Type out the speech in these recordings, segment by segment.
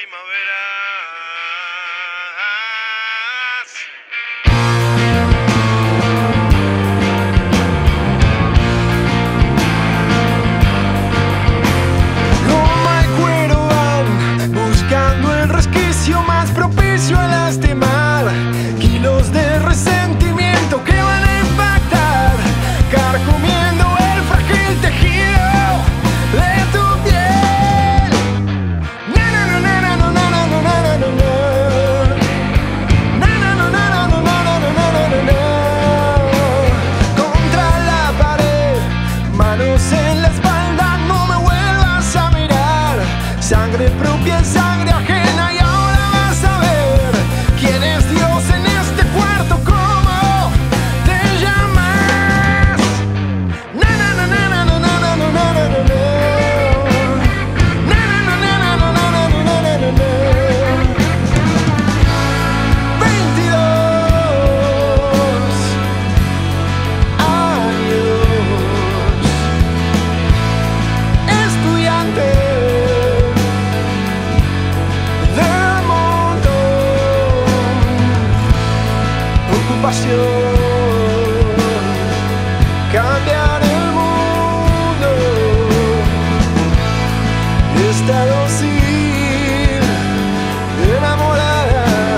Sangre propia es sangre ajena y ahora vas a ver quién es Dios en este cuarto, cómo te llamas. Na na na na na na na na na na na na. Na na na na na na na na na na na na. 22 años, estudiante cambiar el mundo, estado civil, enamorada.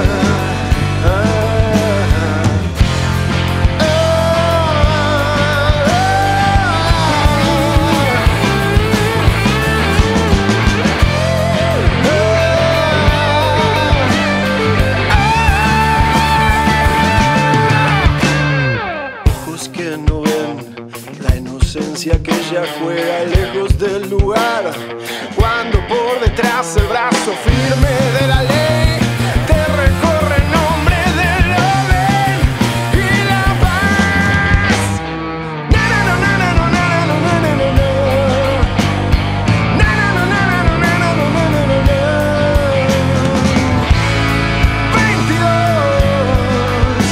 Que no ven la inocencia que ya juega lejos del lugar, cuando por detrás el brazo firme de la ley te recorre en nombre del orden y la paz. Na na na na na na na na na na na na. Na na na na na na na na na na na na. 22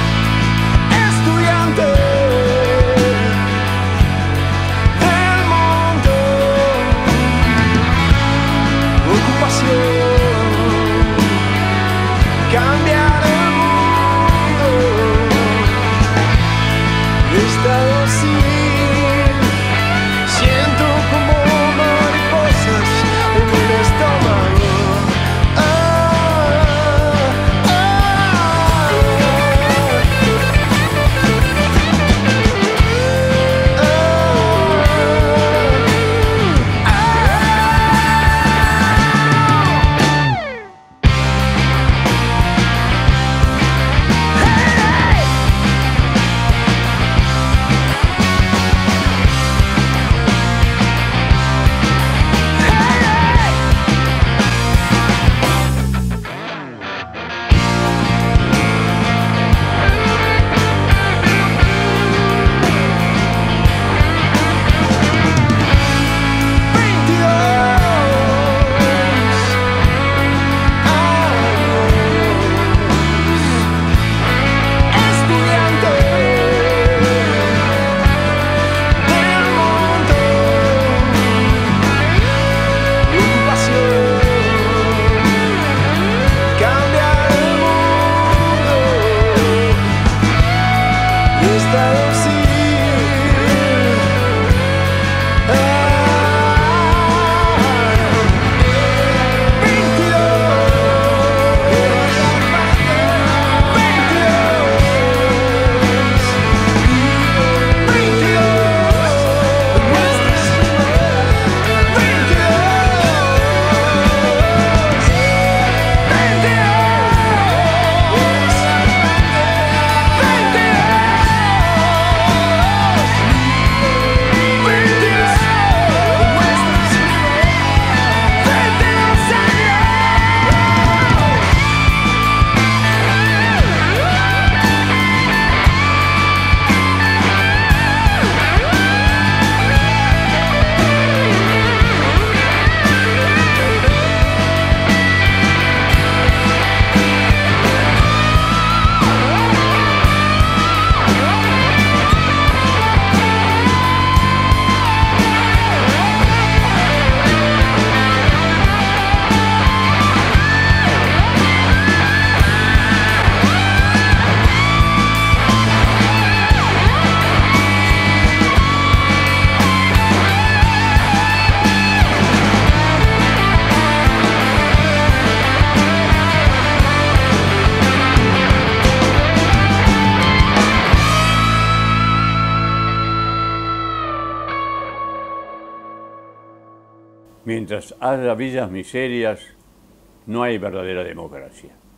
estudiante del mundo. Mientras haya villas miserias, no hay verdadera democracia.